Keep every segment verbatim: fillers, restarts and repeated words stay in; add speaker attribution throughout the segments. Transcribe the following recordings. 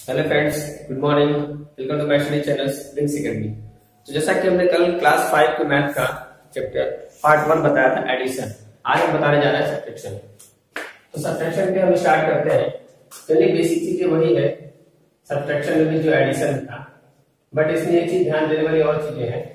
Speaker 1: Hello friends, good morning. Welcome to my study channel Prince academy. तो जैसा कि हमने कल क्लास फाइव के मैथ का चैप्टर पार्ट वन बताया था एडिशन, आज हम बताने जा रहे हैं सब्ट्रैक्शन। तो सब्ट्रैक्शन पे हम स्टार्ट करते हैं। चलिए, बेसिक चीजें वही है सब्ट्रैक्शन में भी जो एडिशन था, बट इसमें एक चीज ध्यान देने वाली और चीजें हैं।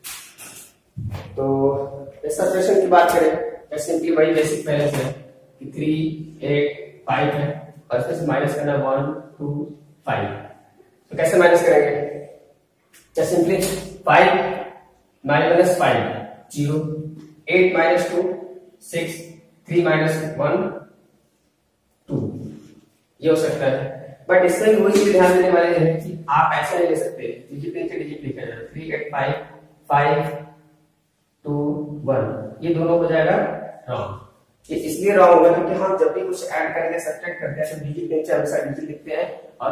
Speaker 1: तो सब्ट्रैक्शन की बात करें, सिंपली वही बेसिक पहले से कि थ्री एट फाइव है और इसमें से माइनस करना वन टू फाइव। तो कैसे माइनस करेंगे? Simply five minus five zero, eight minus two six, three minus one two, ये हो सकता है। बट इसमें भी वही चीज ध्यान देने वाले हैं कि आप ऐसा नहीं ले सकते डिजिट नीचे डिजिट लिखा जाए three eight five five two one, ये दोनों हो जाएगा रॉन्ग। ये इसलिए रॉन्ग होगा क्योंकि हम जब भी कुछ ऐड करेंगे सब्ट्रैक्ट करते हैं तो डिजिट नीचे हमेशा डिजिट लिखते हैं और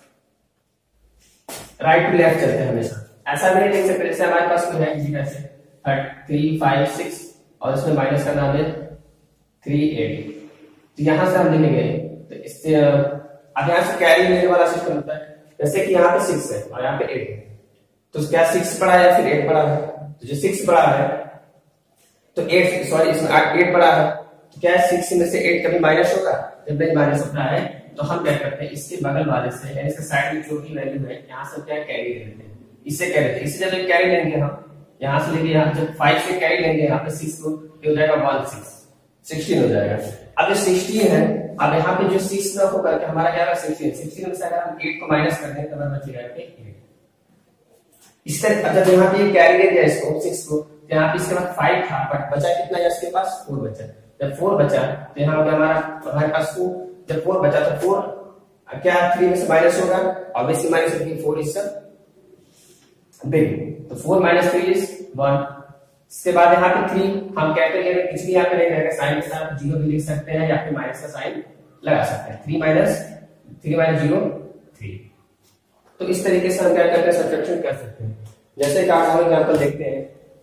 Speaker 1: राइट टू लेफ्ट चलते हैं हमेशा। ऐसा भी नहीं लिख सकते जैसे हमारे पास कोई है डिजिट ऐसे थ्री फाइव सिक्स और इसमें माइनस करना हमें थ्री एट, तो यहां से हम लिखेंगे तो इससे अब यहां से कैरी लेने वाला सिस्टम होता है। जैसे कि यहाँ पे सिक्स है और यहाँ पे एट है, तो क्या सिक्स बड़ा है या फिर एट बड़ा है? तो जो सिक्स बड़ा है तो एट सॉरी इसमें एट बड़ा है, तो क्या सिक्स में से एट कभी माइनस होगा? जब नहीं माइनस होता है तो हम क्या करते हैं, इसके बगल वाले से यानी इसके साइड में जो भी वैल्यू है यहाँ से क्या कैरी ले लेते हैं, इससे क्या लेते हैं। इससे जब कैरी लेंगे हम यहाँ से लेके यहाँ जब फाइव से कैरी लेंगे यहाँ पे सिक्स को हो जाएगा वन सिक्स सिक्सटीन हो जाएगा। अब जो सिक्सटीन है, अब यहाँ पे जो सिक्स ना होकर के हमारा क्या है सिक्सटीन, सिक्सटीन में से अगर हम एट को माइनस कर दें तो हमारा बचेगा एट। इस तरह जब यहाँ पे कैरी ले गया इसको सिक्स को, तो यहाँ पे इसके बाद फाइव था बट बचा कितना है इसके पास? फोर बचा। जब फोर बचा तो यहाँ पे हमारा हमारे पास फोर, जब फोर बचा तो फोर क्या थ्री में से माइनस होगा, ऑब्वियसली माइनस होगी, फोर इज बिग, तो four minus three is one. इसके बाद यहाँ पे थ्री हम कहते हैं पिछली यहाँ पे नहीं रहेगा, साइन के साथ जीरो भी लिख सकते हैं या फिर माइनस का साइन लगा सकते हैं। Three minus three minus zero three. तो इस तरीके से हम क्या करते हैं सब्ट्रैक्शन कर सकते हैं। जैसे कि आप एग्जांपल देखते हैं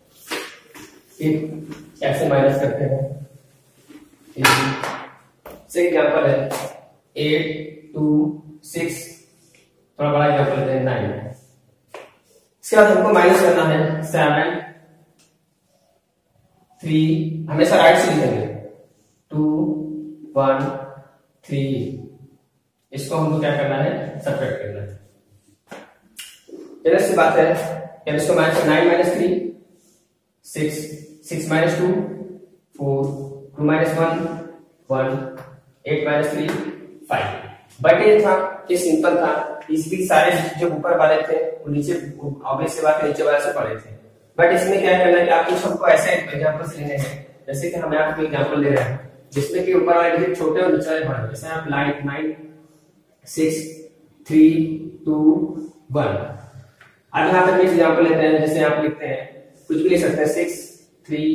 Speaker 1: कैसे माइनस करते हैं। से एग्जांपल है एट टू सिक्स, थोड़ा बड़ा एग्जांपल है नाइन। इसके बाद हमको माइनस करना है सेवन थ्री, हमेशा राइट से लिखेंगे टू वन थ्री, इसको हमको क्या करना है सब्ट्रैक्ट करना है। सी बात है कि इसको minus nine minus three six, six minus two four, two minus one one, eight minus three five. But ये था ये सिंपल था, इसकी सारे जो ऊपर वाले थे वो नीचे ऑब्वियस बात है नीचे वाले से पड़े थे। बट इसमें क्या करना है कि आप कुछ हमको ऐसे एग्जांपल से लेने हैं, जैसे कि हम आपको एग्जांपल दे रहे हैं जिसमें कि ऊपर वाले डिजिट छोटे और नीचे वाले बड़े। जैसे आप line nine six three two one. अब यहाँ पर एग्जांपल लेते हैं, जैसे आप लिखते हैं कुछ भी लिख सकते हैं six three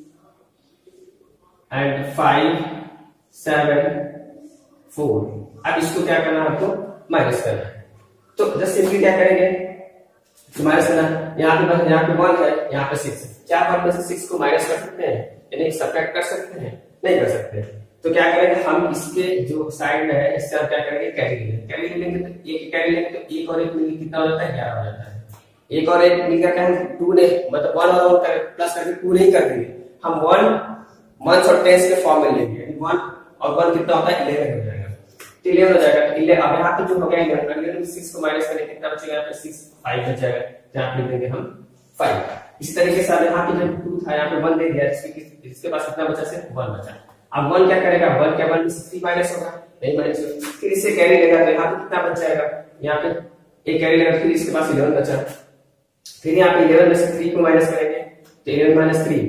Speaker 1: and five seven four. अब इसको क्या करना है आपको माइनस करना है। तो जस्ट सिंपली क्या करेंगे माइनस करना, यहाँ पे बस यहाँ पे वन है यहाँ पे सिक्स है, क्या आप में से सिक्स को माइनस कर सकते हैं यानी सब्ट्रैक्ट कर सकते हैं? नहीं कर सकते। तो क्या करेंगे हम इसके जो साइड में है इससे हम क्या करेंगे कैरी लेंगे। कैरी लेंगे तो एक कैरी लेंगे तो एक और एक मिलकर कितना हो जाता है? ग्यारह हो जाता है। एक और एक मिलकर क्या हम टू ने मतलब वन और वन प्लस करके टू नहीं कर देंगे, हम वन मंथ और टेंस के फॉर्म में लेंगे। वन और वन कितना होता है? इलेवन हो जाएगा। तो इलेवन हो जाएगा। इलेवन अब यहाँ पे जो हो गया इलेवन, सिक्स को माइनस करने कितना बचेगा? यहाँ पे सिक्स फाइव बच जाएगा, जहाँ पे देंगे हम फाइव। इसी तरीके से यहाँ पे जब टू था यहाँ पे वन दे दिया, इसके पास कितना बचा? सिर्फ वन बचा। अब वन क्या करेगा? वन क्या वन में से थ्री माइनस होगा? नहीं माइनस होगा। फिर इससे कैरी लेगा तो यहाँ पे कितना बच जाएगा? यहाँ पे एक कैरी लेगा, फिर इसके पास इलेवन बचा। फिर यहाँ पे इलेवन में से थ्री को माइनस करेंगे तो इलेवन माइनस थ्री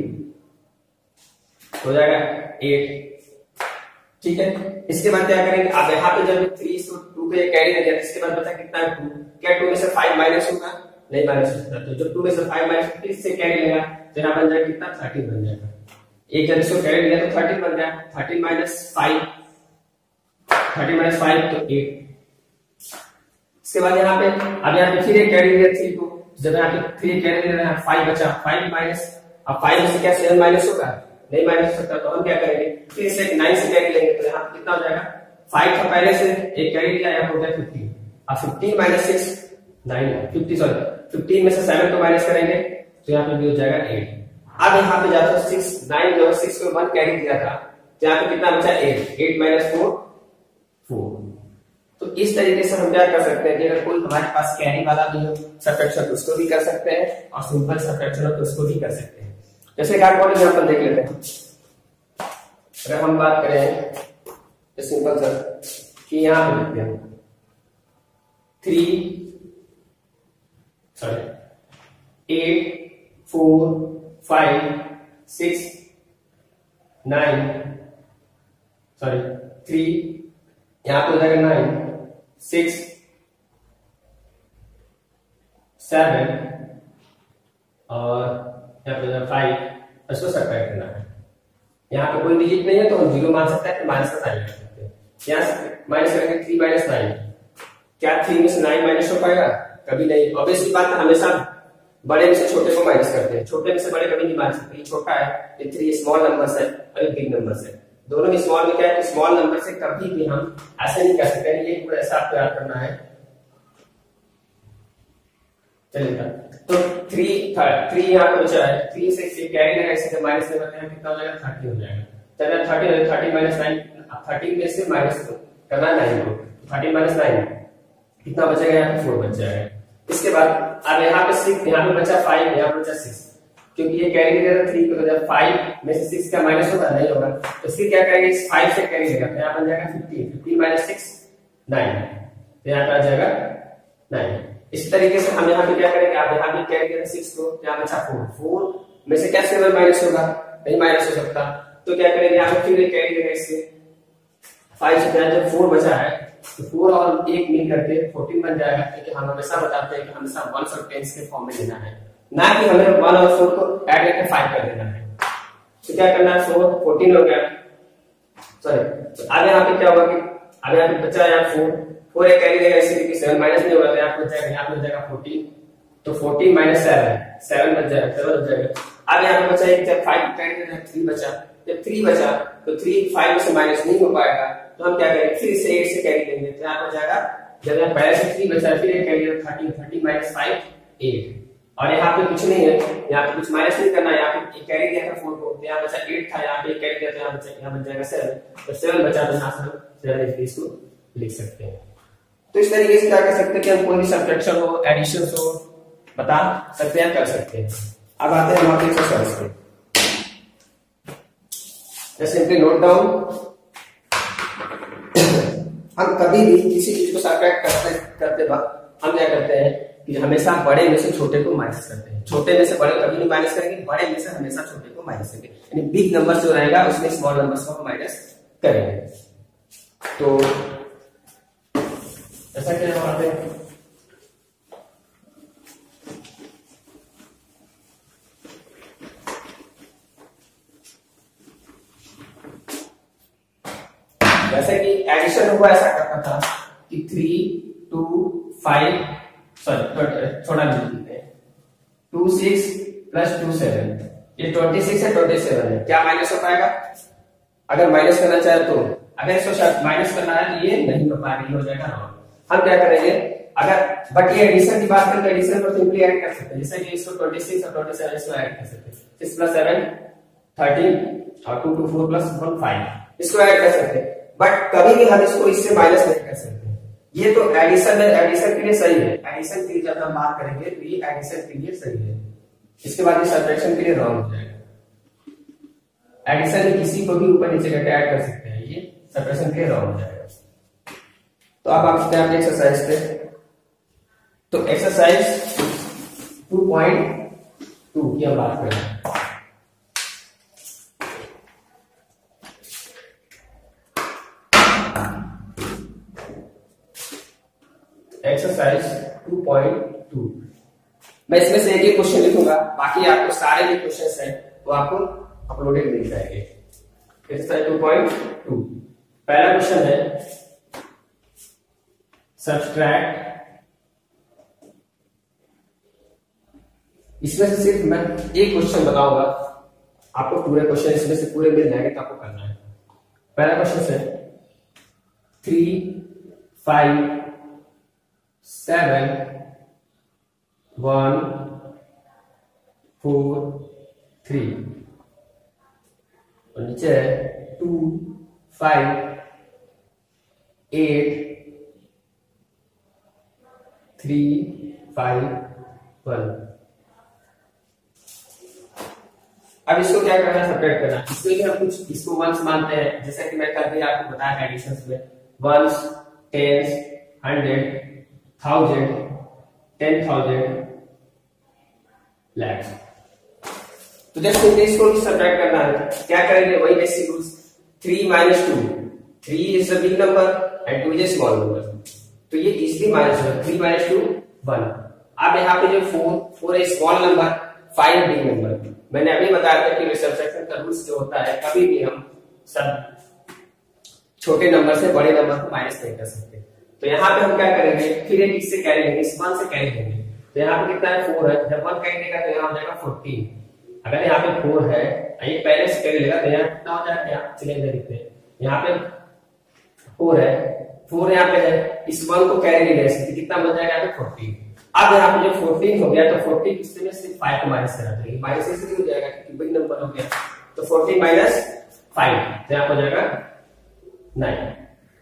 Speaker 1: हो जाएगा एट। ठीक है, इसके बाद क्या करेंगे? अब यहाँ पे जब थ्री से टू पे कैरी ले गया, इसके बाद बचा कितना है? टू। क्या टू में से फाइव माइनस होगा? नहीं माइनस होगा। तो जब टू में से फाइव माइनस फिर से कैरी लेगा तो यहाँ बन जाएगा कितना? थर्टीन बन जाएगा। एक जब इसको कैरी लिया तो थर्टीन बन जाएगा। Thirteen minus five, thirteen minus five तो एट। इसके बाद यहाँ पे अब यहाँ पे फिर एक कैरी लिया थ्री को, जब यहाँ पे थ्री कैरी ले रहे हैं फाइव बचा, फाइव माइनस अब फाइव में से क्या सेवन माइनस होगा? नहीं माइनस हो सकता। तो हम क्या करेंगे? फिर से नाइन से कैरी लेंगे तो यहाँ पे कितना हो जाएगा? फाइव था पहले से, एक कैरी लिया यहाँ हो गया फिफ्टीन। अब fifteen minus six nine, fifty sorry fifteen में से सेवन को माइनस करेंगे तो यहाँ पे भी हो जाएगा एट। अब यहाँ पे जाता है सिक्स, नाइन जो सिक्स को वन कैरी दिया था, तो यहाँ पे कितना बचा eight, eight minus four four. तो इस तरीके से हम क्या कर सकते हैं कि अगर कोई हमारे पास कैरी वाला भी हो सब्ट्रैक्शन तो उसको भी कर सकते हैं, और सिंपल सब्ट्रैक्शन हो तो उसको भी कर सकते हैं। जैसे एक और एग्जांपल देख लेते हैं। अगर हम बात करें तो सिंपल सर कि यहाँ पे लिखते हैं three sorry eight four five six nine sorry three, यहां पे हो जाएगा नाइन सिक्स सेवन और यहाँ पे फाइव, इसको सब्ट्रैक्ट करना है। यहाँ पे कोई डिजिट नहीं है तो हम जीरो मान सकते हैं, माइनस का साइन लगा सकते हैं। यहाँ से माइनस करेंगे थ्री माइनस नाइन, क्या थ्री में से नाइन माइनस हो पाएगा? कभी नहीं। ऑब्वियसली बात है, हमेशा बड़े में से छोटे को माइनस करते हैं, छोटे में से बड़े कभी नहीं मान सकते। ये छोटा है, ये थ्री स्मॉल नंबर है और ये बिग नंबर है। दोनों में स्मॉल में क्या है कि स्मॉल नंबर से कभी भी हम ऐसे नहीं कर सकते। ये पूरा ऐसा आपको याद करना है। चलिए तो थ्री थ्री यहाँ पे बचा है, थ्री से कैरी लगा इससे माइनस में बताया कितना हो जाएगा, थर्टी हो जाएगा। चलिए thirty thirty minus nine, thirty में से माइनस करना नाइन को, थर्टी माइनस नाइन कितना बचेगा? यहाँ पे फोर बच जाएगा। इसके बाद अब यहाँ पे सिक्स, यहाँ पे बचा फाइव, यहाँ पे बचा सिक्स, क्योंकि ये कैरी लेगा थ्री को, जब फाइव में से सिक्स का माइनस होगा नहीं होगा तो फिर क्या करेंगे, फाइव से कैरी लेगा तो यहाँ बन जाएगा fifteen, fifteen minus six nine, तो यहाँ पे आ जाएगा नाइन। इस तरीके से हम यहाँ पे क्या करेंगे, आप यहाँ पे कैरी लेगा सिक्स को, यहाँ बचा फोर, फोर में से क्या सेवन माइनस होगा, नहीं माइनस हो सकता, तो क्या करेंगे यहाँ पे फिर कैरी लेगा इससे फाइव से, जब फोर बचा है तो फोर और एक मिल करके फोर्टीन बन जाएगा, क्योंकि हम हमेशा बताते हैं कि हमेशा वंस और टेंस के फॉर्म में लेना है, ना कि हमें वन और फोर को ऐड करके फाइव कर देना है। तो क्या करना है, फोर फोर्टीन हो गया, सॉरी तो अब यहाँ पे क्या होगा कि अब यहाँ पे बचा है फोर, फोर एक कैरी लेगा इसी तरीके सेवन माइनस नहीं होगा तो यहाँ पे बच जाएगा, यहाँ पे बच जाएगा फोर्टीन, तो फोर्टीन माइनस सेवन, सेवन बच जाएगा, सेवन बच जाएगा। अब यहाँ पे बचा एक, जब फाइव कैरी लेगा थ्री बचा, जब थ्री बचा तो थ्री फाइव से माइनस नहीं हो पाएगा तो हम क्या करेंगे, फिर से एट से कैरी लेंगे तो यहाँ पर जाएगा, जब यहाँ पहले से थ्री बचा फिर एक carry thirteen, thirteen minus five eight, और यहाँ पे कुछ नहीं है, यहाँ पे कुछ माइनस नहीं करना, यहाँ पे एक कैरी दिया था फोर को, यहाँ बचा एट था, यहाँ पे एक कैरी दिया था, यहाँ बचा यहाँ बच जाएगा सेवन, तो सेवन बचा तो यहाँ से सेवन इसको लिख सकते हैं। तो इस तरीके से क्या कर सकते हैं कि हम कोई भी सब्ट्रैक्शन हो, एडिशन हो बता सकते हैं, कर सकते हैं। अब आते हैं हमारे एक्सरसाइज पे। सिंपली नोट डाउन, हम कभी भी किसी चीज को सब्ट्रैक्ट करते करते वक्त हम क्या करते हैं कि हमेशा बड़े में से छोटे को माइनस करते हैं, छोटे में से बड़े कभी नहीं माइनस करेंगे, बड़े में से हमेशा छोटे को माइनस करेंगे, यानी बिग नंबर जो रहेगा उसमें स्मॉल नंबर्स को माइनस करेंगे। तो ऐसा क्या वहां पे जैसे कि एडिशन हुआ, ऐसा करना था कि थ्री टू फाइव सॉरी थोड़ा लिख लेते हैं, two six plus two seven, ये ट्वेंटी सिक्स है, ट्वेंटी सेवन है, क्या माइनस हो पाएगा? अगर माइनस करना चाहे तो, अगर इसको माइनस करना है तो ये नहीं हो पाएगा, ये हो जाएगा रॉन्ग। हम क्या करेंगे, अगर बट ये एडिशन की बात करें तो एडिशन को सिंपली ऐड कर सकते हैं, जैसे कि इसको ट्वेंटी सिक्स और ट्वेंटी सेवन इसको ऐड कर सकते हैं, सिक्स प्लस सेवन थर्टीन और two two four plus one five, इसको ऐड कर सकते हैं, बट कभी भी हम इसको इससे माइनस नहीं कर सकते। ये तो एडिशन में एडिशन के लिए सही है, एडिशन के लिए जब हम बात करेंगे तो ये एडिशन के लिए सही है, इसके बाद ये सब्ट्रैक्शन के लिए रॉन्ग हो जाएगा। एडिशन में किसी को भी ऊपर नीचे करके ऐड कर सकते हैं, ये सब्ट्रैक्शन के लिए रॉन्ग हो जाएगा। तो अब आप अपने एक्सरसाइज पे, तो एक्सरसाइज टू पॉइंट टू की हम बात करें। एक्सरसाइज टू पॉइंट टू, मैं इसमें से एक ही क्वेश्चन लिखूंगा, बाकी आपको सारे जो क्वेश्चंस हैं वो आपको अपलोडेड मिल जाएंगे। एक्सरसाइज टू पॉइंट टू, पहला क्वेश्चन है सब्ट्रैक्ट, इसमें से सिर्फ मैं एक क्वेश्चन बताऊंगा, आपको पूरे क्वेश्चन इसमें से पूरे मिल जाएंगे तो आपको करना है। पहला क्वेश्चन है three five seven one four three और नीचे two five eight three five one. अब इसको क्या करना है, सेपरेट करना। इसके लिए हम कुछ इसको वंस मानते हैं, जैसा कि मैं कल भी आपको बताया एडिशंस में, ones, tens, hundred, thousand, ten thousand, lakhs. तो जैसे इसको सेपरेट करना है, क्या करेंगे, वही basic rules. Three minus two, three is a big number and two is a small number, तो ये इजिली माइनस होगा। Three minus two one. अब यहाँ पे जो फोर, फोर है small number, five big number. मैंने अभी बताया था कि सब्ट्रैक्शन का रूल्स जो होता है, कभी भी हम सब छोटे नंबर से बड़े नंबर को माइनस नहीं कर सकते। तो यहाँ पे हम क्या करेंगे, फिर एक इससे कैरी लेंगे, इस वन से कैरी लेंगे। तो यहाँ पे कितना है, फोर है। जब वन कैरी लेगा तो यहाँ हो जाएगा फोर्टीन। अगर यहाँ पे फोर है, ये पहले से कैरी लेगा तो यहाँ कितना हो जाएगा, यहाँ चलिए देखते हैं। यहाँ पे फोर है, फोर यहाँ पे है, इस वन को कैरी ले गए, कितना बन जाएगा यहाँ पे फोर्टीन। अब यहाँ पे जब फोर्टीन हो गया तो फोर्टीन किससे में सिर्फ फाइव को माइनस करना चाहिए, माइनस इसलिए हो जाएगा क्योंकि बिग नंबर हो गया। तो फोर्टीन माइनस फाइव तो यहाँ हो जाएगा नाइन।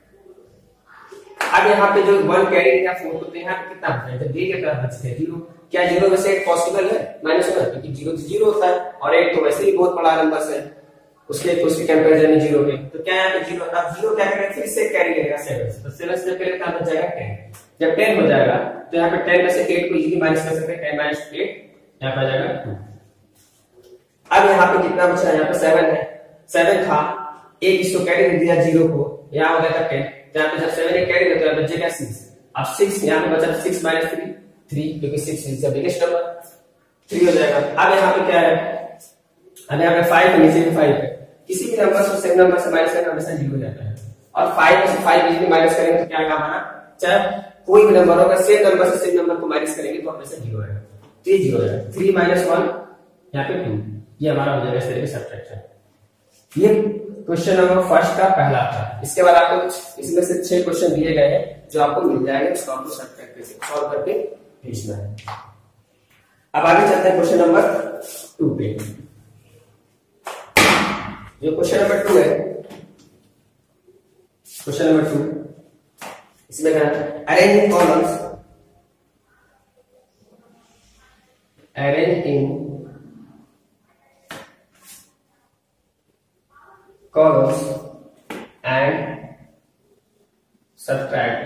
Speaker 1: अब यहाँ पे जो वन कैरी किया फोर को, तो यहाँ पे कितना बचा है, जब दे के तरफ बचते हैं जीरो। क्या जीरो में से एट पॉसिबल है, माइनस होगा, क्योंकि जीरो से जीरो होता है और एट तो वैसे ही बहुत बड़ा नंबर है उसके उसके कंपैरिजन में जीरो के। तो क्या यहाँ पे जीरो, अब जीरो क्या करेगा, फिर से कैरी करेगा सेवन से, तो सेवन से जब करेगा बच जाएगा टेन। जब टेन हो जाएगा तो यहाँ पे टेन में से एट को इजीली माइनस कर सकते हैं, टेन माइनस एट यहाँ पे आ जाएगा टू। अब यहाँ पे कितना बचा, यहाँ पे सेवन है, सेवन था, एक इसको कैरी कर दिया जीरो को, यहाँ हो गया टेन। तो यहाँ पे जब सेवन एक कैरी करते हैं बचेगा सिक्स। अब सिक्स यहाँ पे बचा सिक्स माइनस थ्री, थ्री, क्योंकि six is the biggest number, three हो जाएगा। अब यहाँ पे क्या है, अब यहाँ पे फाइव है, नीचे भी फाइव है, किसी भी नंबर से सेम नंबर से माइनस करना हमेशा जीरो हो जाता है। और फाइव में से फाइव इजीली माइनस करेंगे तो क्या आएगा हमारा, चाहे कोई भी नंबर होगा सेम नंबर से सेम नंबर को माइनस करेंगे तो हमेशा जीरो आएगा, तो ये जीरो है। थ्री माइनस वन यहाँ पे टू, ये हमारा हो जाएगा इस तरह के सब्ट्रैक्शन। ये क्वेश्चन नंबर फर्स्ट का पहला था। इसके बाद आपको इसमें से छह क्वेश्चन दिए गए हैं जो आपको मिल जाएंगे, उसको आपको सब्ट्रैक्ट सॉल्व करके भेजना है। अब आगे चलते हैं क्वेश्चन नंबर टू पे। जो क्वेश्चन नंबर टू है, क्वेश्चन नंबर टू, इसमें क्या है, arrange in columns, arrange in columns and subtract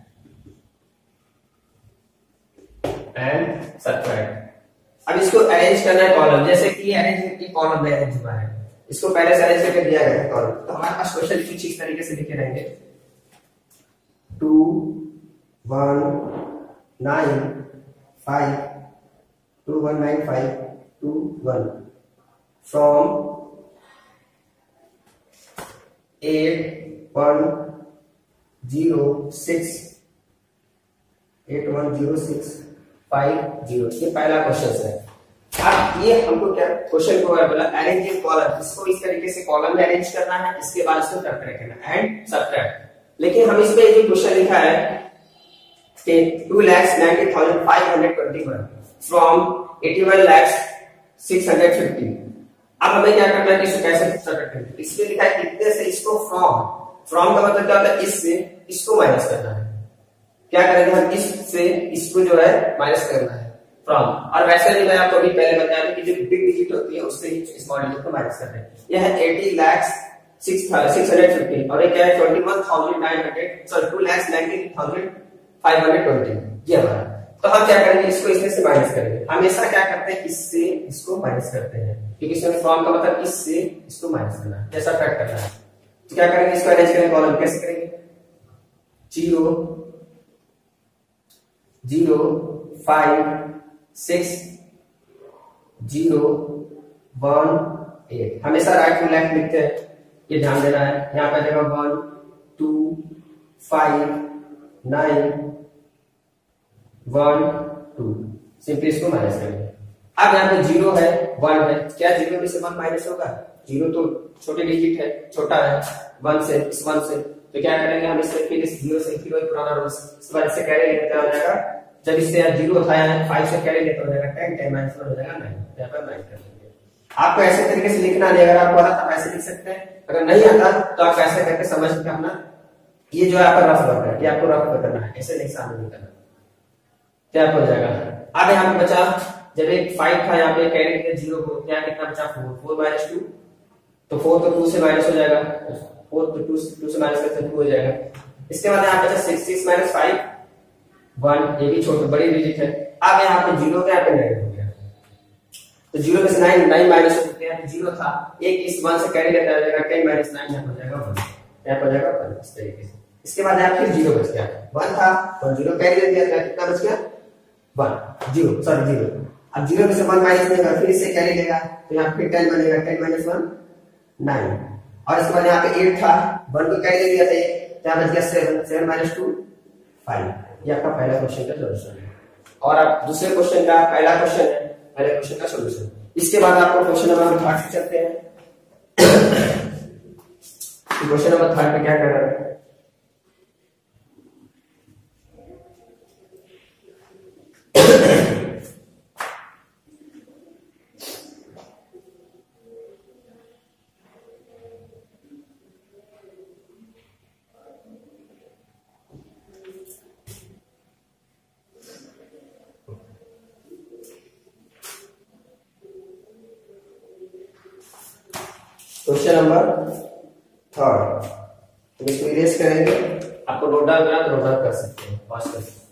Speaker 1: and subtract। अब इसको अरेंज करना है कॉलम, जैसे कि ये अरेंज की कॉलम में अरेंज हुआ है, इसको पहले से अरेंज करके दिया गया है कॉलम। तो हमारे पास क्वेश्चन कुछ इस तरीके से लिखे रहेंगे, two one nine five two one nine five two one from eight one zero six eight one zero six five zero. ये पहला क्वेश्चन है। अब ये हमको क्या क्वेश्चन को बोला, अरेंज इन कॉलम, इसको इस तरीके से कॉलम में अरेंज करना है, इसके बाद इसको सब्ट्रैक्ट करना एंड सब्ट्रैक्ट। लेकिन हम इसमें ये क्वेश्चन लिखा है कि two lakhs ninety thousand five hundred twenty one from eighty one lakhs six hundred fifty. अब हमें क्या करना है कि इसको कैसे सब्ट्रैक्ट करना है, इसमें लिखा है कितने से इसको फ्रॉम, फ्रॉम का मतलब क्या होता है, इससे इसको माइनस करना है। क्या करेंगे हम, इससे इसको जो है माइनस करना है फ्रॉम। और वैसे भी मैं आपको अभी पहले बताया कि जो बिग डिजिट होती है उससे ही स्मॉल डिजिट को माइनस करना है। यह है eighty lakhs six hundred fifty और ये क्या है twenty one thousand nine hundred sorry two lakhs ninety thousand five hundred twenty, ये हमारा। तो हम क्या करेंगे, इसको इसमें से माइनस करेंगे। हमेशा क्या करते हैं, इससे इसको माइनस करते हैं, क्योंकि इसमें फ्रॉम का मतलब इससे इसको माइनस करना है, जैसा कट करना है। तो क्या करेंगे, इसको अरेंज करेंगे कॉलम, कैसे करेंगे, zero zero five six zero one eight, हमेशा राइट टू लेफ्ट लिखते हैं, ये ध्यान देना है। यहाँ पे देखो one two five nine one two, simply इसको माइनस करेंगे। अब यहाँ पे जीरो है वन है, क्या जीरो में से वन माइनस होगा, जीरो तो छोटे डिजिट है, छोटा है वन से, इस वन से, तो क्या करेंगे हम इससे फिर इस जीरो से फिर वही पुराना रूल, इसके बाद इससे कैरी लेते हो जाएगा, जब इससे जीरो था यहाँ फाइव से कैरी लेते हो जाएगा टेन, टेन माइनस वन हो जाएगा नाइन, यहाँ पर नाइन कर लेंगे। आपको ऐसे तरीके से लिखना नहीं, अगर आपको आता तो ऐसे लिख सकते हैं, अगर नहीं आता तो आप ऐसे करके समझ के अपना ये जो है आपका रफ वर्क है, ये आपको रफ करना है, ऐसे नहीं सामने नहीं करना, क्या हो जाएगा। अब यहाँ पे बचा, जब एक फाइव था यहाँ पे कैरी किया जीरो को, क्या कितना बचा फोर, फोर माइनस टू, तो फोर तो टू से माइनस हो जाएगा, फोर तो टू टू से माइनस करते टू हो जाएगा। इसके बाद यहाँ बचा six, six minus five one, ये भी छोटी बड़ी डिजिट है। अब यहाँ पे जीरो का यहाँ पे नाइन हो गया, तो जीरो में से नाइन नाइन माइनस हो सकते हैं, जीरो था एक इस वन से कैरी लेता जाएगा, टेन माइनस नाइन यहाँ हो जाएगा वन, यहाँ हो जाएगा वन इस तरीके से। इसके बाद यहाँ फिर जीरो बच गया, वन था वन जीरो कैरी ले दिया, कितना बच गया वन, जीरो सॉरी जीरो। अब जीरो में से वन माइनस देगा, फिर इससे कैरी लेगा, तो यहाँ फिर टेन बनेगा, टेन माइनस वन नाइन, और इसके बाद यहाँ पे एट था, वन को कैरी ले दिया था, यहाँ बच गया seven, seven minus two five. ये आपका पहला क्वेश्चन का सोल्यूशन है। और आप दूसरे क्वेश्चन का पहला क्वेश्चन है, पहले क्वेश्चन का सोल्यूशन। इसके बाद आपको क्वेश्चन नंबर थर्ड से चलते हैं। क्वेश्चन नंबर थर्ड पे क्या कर रहे हैं, क्वेश्चन नंबर थर्ड, तो इसको इरेज करेंगे, आपको नोट डाउन करना तो नोट डाउन कर सकते हैं, पॉज कर सकते हैं।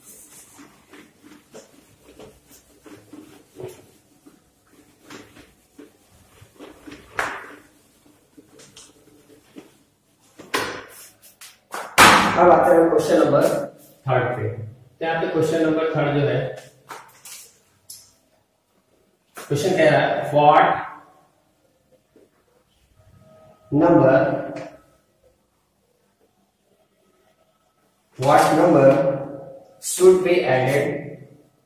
Speaker 1: अब आते हैं क्वेश्चन नंबर थर्ड पे। यहाँ पे क्वेश्चन नंबर थर्ड जो है, क्वेश्चन कह रहा है what number what number should be added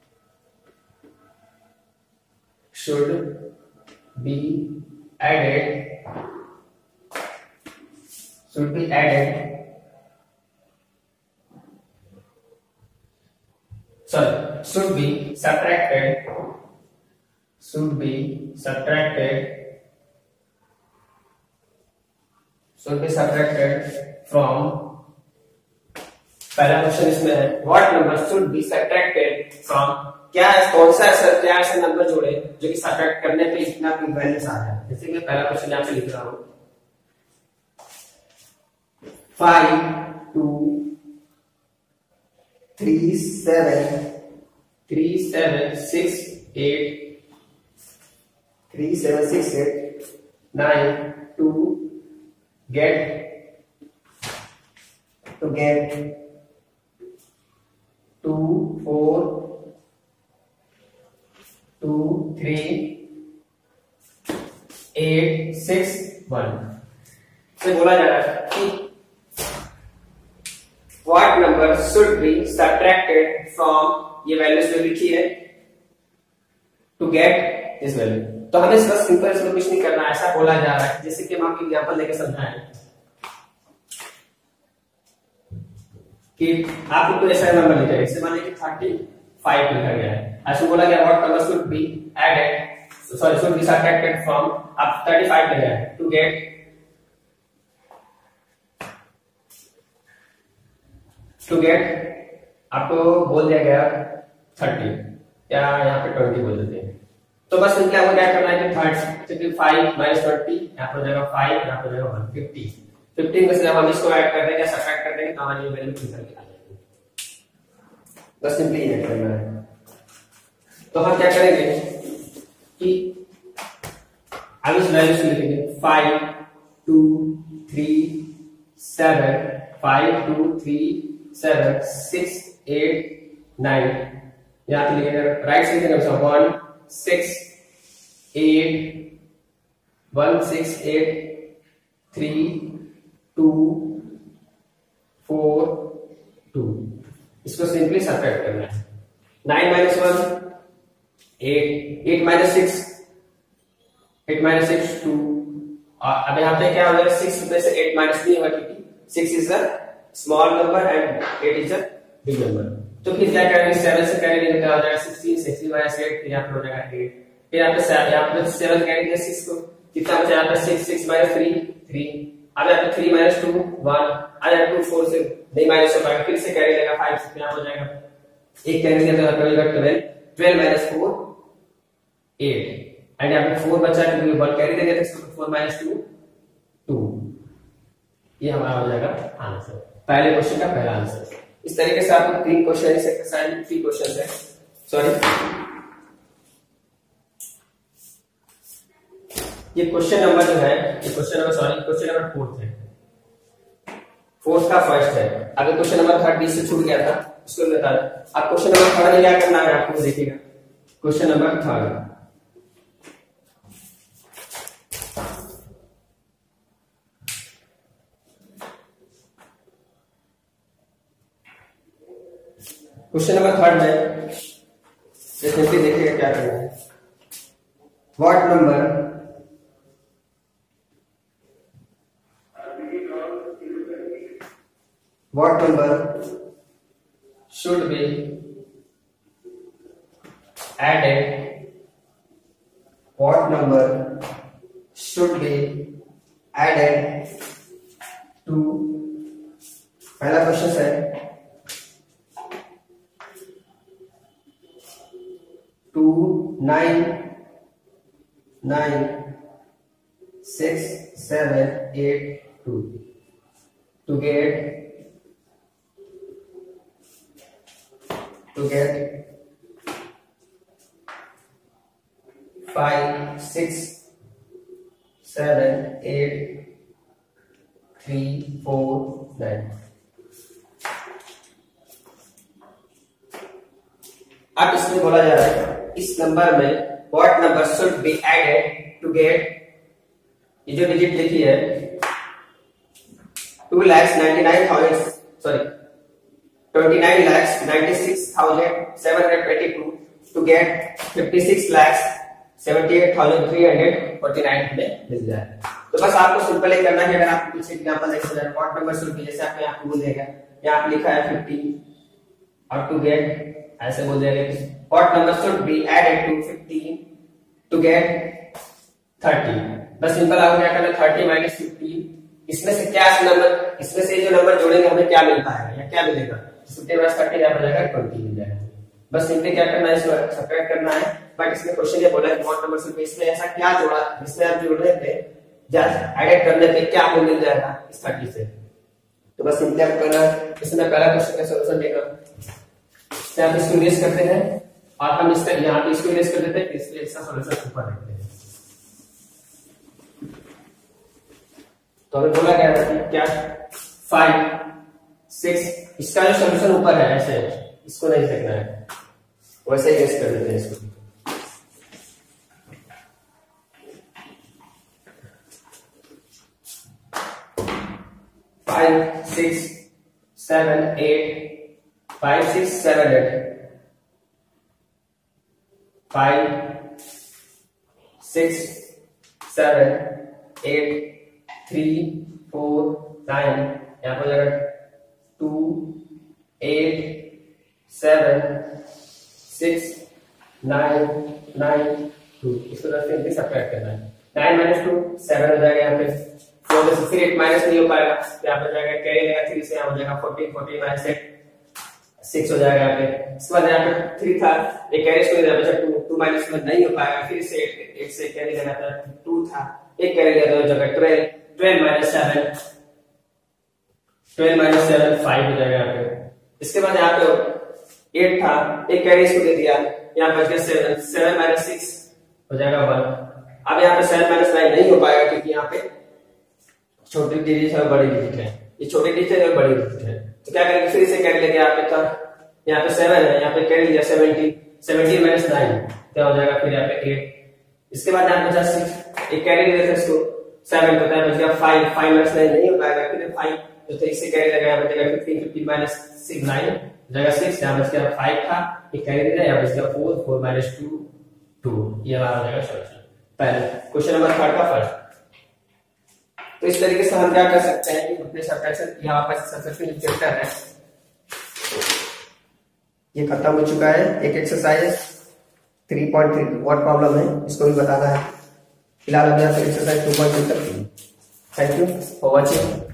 Speaker 1: should be added should be added sorry should be subtracted should be subtracted should be subtracted from, पहला question इसमें है what number should be subtracted from, क्या है कौन सा ऐसा क्या ऐसे नंबर जोड़े जो कि सब्ट्रैक्ट करने पे इतना कोई वैल्यूज आ जाए। जैसे कि मैं पहला क्वेश्चन यहां पे लिख रहा हूं, five two three seven three seven six eight three seven six eight nine two get to get two four two three eight six one से बोला जा रहा है कि what number should be subtracted from, ये वैल्यूज जो लिखी है, to get this value। तो हमें इसका सिंपल इसमें कुछ नहीं करना, ऐसा बोला जा रहा है जैसे कि हम आपको एग्जांपल लेके समझाएं कि आपको कोई ऐसा नंबर लिखा है, जैसे मान लीजिए थर्टी फाइव लिखा गया है, ऐसे बोला गया what number should be added sorry should be subtracted from, आप थर्टी फाइव लिखा है टू गेट टू गेट आपको बोल दिया गया थर्टी, क्या यहाँ पे ट्वेंटी बोल देते हैं। तो बस सिंपली आपको क्या करना है कि थर्टी फाइव माइनस ट्वेंटी, यहाँ पर जाएगा फाइव, यहाँ पर जाएगा वन, फिफ्टी। फिफ्टीन में से जब हम इसको ऐड कर देंगे सब्ट्रैक्ट कर देंगे तो हमारी वैल्यू निकल के आ जाएगी। बस सिंपली ऐड करना है। तो हम क्या करेंगे कि अब इस वैल्यू से लिखेंगे five two three seven five two three seven six eight nine, यहाँ पे लिखेंगे राइट से लिखेंगे one six eight one six eight three two four two, इसको सिंपली सब्ट्रैक्ट करना है। Nine minus one eight, eight minus six eight minus six two, और अब यहाँ पे क्या हो जाएगा सिक्स में से एट माइनस नहीं होगा क्योंकि six is a small number and eight is a big number. तो फिर क्या करेंगे, सेवन से कैरी लेंगे तो आ जाएगा सिक्सटीन, सिक्सटीन माइनस एट, फिर यहाँ पे हो जाएगा एट, फिर यहाँ पे सेवन, यहाँ पे सेवन कैरी लिया सिक्स को, कितना बचा यहाँ पे six, six minus three, three, अब यहाँ पे थ्री माइनस टू, वन, अब यहाँ टू फोर से नहीं माइनस हो पाएगा, फिर से कैरी लेगा फाइव से, यहाँ हो जाएगा एक कैरी लिया तो यहाँ पे होगा twelve, twelve minus four, eight, and यहाँ पे फोर बचा क्योंकि वन कैरी दे दिया था, फोर माइनस टू, टू, ये हमारा हो जाएगा आंसर, पहले क्वेश्चन का पहला आंसर। इस तरीके से आपको तीन क्वेश्चन इस एक्सरसाइज में थ्री क्वेश्चन है, सॉरी ये क्वेश्चन नंबर जो है, ये question number sorry question number fourth है, फोर्थ का फर्स्ट है। अगर क्वेश्चन नंबर थर्ड बीच से छूट गया था उसको बता दो। अब क्वेश्चन नंबर थर्ड में क्या करना है आपको देखिएगा, question number third, question number third में सिंपली देखिएगा क्या करना है, what number what number should be added what number should be added to, पहला क्वेश्चन है two nine nine six seven eight two to get to get five six seven eight three four nine। अब इसमें बोला जा रहा है इस number में what number should be added to get, ये जो डिजिट लिखी है two lakhs ninety nine thousand sorry twenty nine lakhs ninety six thousand seven hundred twenty two to get fifty six lakhs seventy eight thousand three hundred forty nine में मिल जाए। तो बस आपको सिंपल ही करना है, अगर आप पीछे एग्जांपल देख सकते हैं व्हाट नंबर शुड बी, जैसे आपने आपको बोल देगा यहाँ पे लिखा है फिफ्टी और टू गेट ऐसे बोल देगा what number should be added to fifteen to get thirty. बस सिंपल आपको क्या करना है थर्टी माइनस फिफ्टीन, इसमें से क्या नंबर, इसमें से जो नंबर जोड़ेंगे हमें क्या मिल पाएगा या क्या मिलेगा, फिफ्टी माइनस थर्टी यहाँ पर जाएगा ट्वेंटी मिल जाएगा। बस सिंपली क्या करना है इसको सब्ट्रैक्ट करना है, बट इसमें क्वेश्चन ये बोला है व्हाट नंबर शुड बी, इसमें ऐसा क्या जोड़ा, इसमें आप जोड़ने पे जस्ट एड करने पे क्या आपको मिल जाएगा इस थर्टी से। तो बस सिंपली आप करना, इसमें पहला क्वेश्चन का सॉल्यूशन देगा, आप इसको इरेज करते हैं और हम इसका यहाँ पे इसको इरेज कर देते हैं, इसलिए इसका सॉल्यूशन ऊपर रखते हैं। तो हमें बोला गया था कि क्या फाइव सिक्स, इसका जो सॉल्यूशन ऊपर है ऐसे इसको नहीं देखना है, वैसे इरेज कर देते हैं इसको। Five six seven eight five six seven eight five six seven eight three four nine, यहाँ पर जाएगा two eight seven six nine nine two, इसको दस से सब्ट्रैक्ट करना है। नाइन माइनस टू सेवन हो जाएगा, यहाँ पे फोर में से फिर एट माइनस नहीं हो पाएगा, यहाँ पर जाएगा कैरी लेगा थ्री से, यहाँ हो जाएगा fourteen, fourteen minus eight six हो जाएगा यहाँ पे। इसके बाद यहाँ पे थ्री था, एक कैरी इसको दे दिया टू, टू माइनस में नहीं हो पाएगा, फिर से एट, एट से कैरी लेना था टू था, एक कैरी ले दो जगह twelve, twelve minus seven, twelve minus seven five हो जाएगा यहाँ पे। इसके बाद यहाँ पे एट था, एक कैरी इसको दे दिया, यहाँ बच गया सेवन, सेवन माइनस सिक्स हो जाएगा वन। अब यहाँ पे सेवन माइनस नाइन नहीं हो पाएगा क्योंकि यहाँ पे छोटी डिजिट है बड़ी डिजिट है, ये छोटी डिजिट है और बड़ी डिजिट है, तो क्या करेंगे फिर से कैरी लेंगे, यहाँ पे था यहाँ पे सेवन है, यहाँ पे कैरी लिया सेवेंटीन, सेवेंटीन माइनस नाइन क्या हो जाएगा फिर यहाँ पे एट। इसके बाद यहाँ बचा सिक्स, एक कैरी ले इसको सेवन होता है, बच गया फाइव, फाइव माइनस नाइन नहीं हो पाएगा, फिर फाइव तो थ्री से कैरी लगा, यहाँ बचेगा fifteen, fifteen minus six nine जगह सिक्स, यहाँ बच गया फाइव था, एक कैरी ले यहाँ बच गया four, four minus two two, ये हमारा हो जाएगा सॉल्यूशन। पहले क्वेश्चन नंबर थर्ड का फर्स्ट। तो इस तरीके से हम क्या कर सकते हैं कि अपने सब्ट्रैक्शन यहाँ पर सबसे चैप्टर है ये खत्म हो चुका है। एक exercise three point three what problem है इसको भी बताना है। फिलहाल अभी यहाँ पर एक्सरसाइज टू पॉइंट थ्री तक। Thank you for watching.